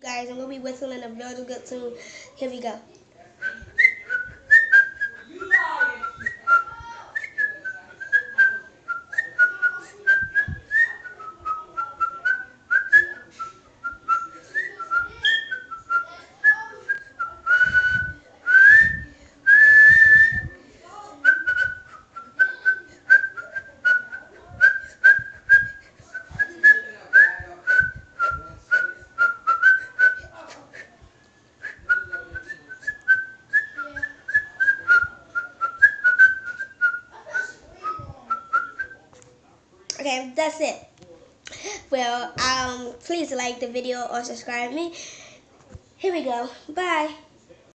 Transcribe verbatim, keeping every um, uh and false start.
Guys, I'm gonna be whistling a really good tune. Here we go. Okay, that's it. Well, um, please like the video or subscribe me. Here we go. Bye.